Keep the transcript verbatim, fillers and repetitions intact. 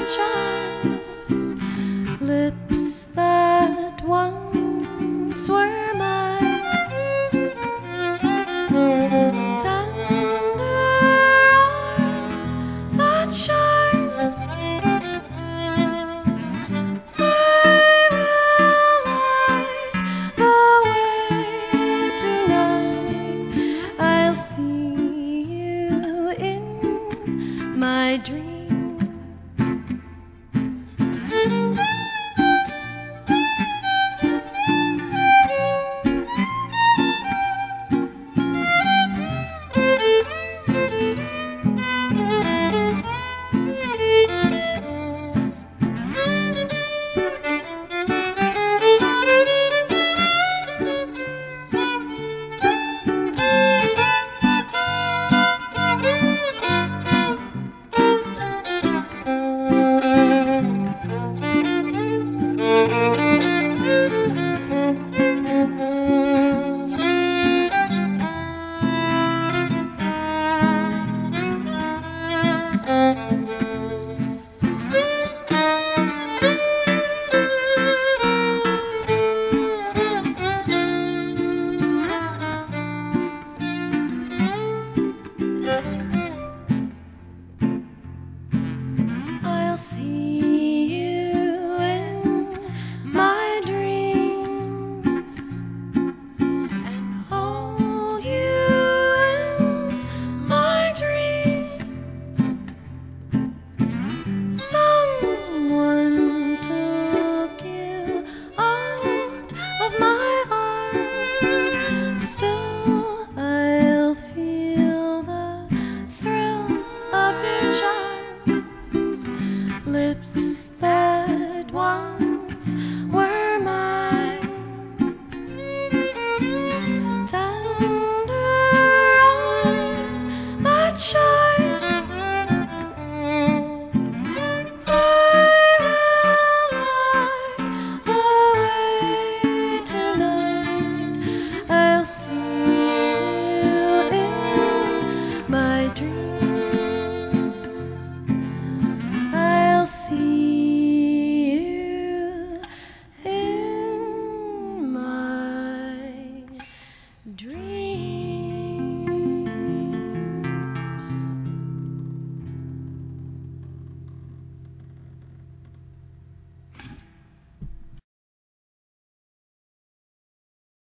your charms, lips that once were mine, tender eyes that shine. They will light the way tonight. I'll see you in my dreams. I'll see you in my dreams and hold you in my dreams. Someone took you out of my arms. Still I'll feel the thrill of your charms, lips that once were mine, tender eyes that shine. They will light the way tonight. I'll see you in my dreams. I'll see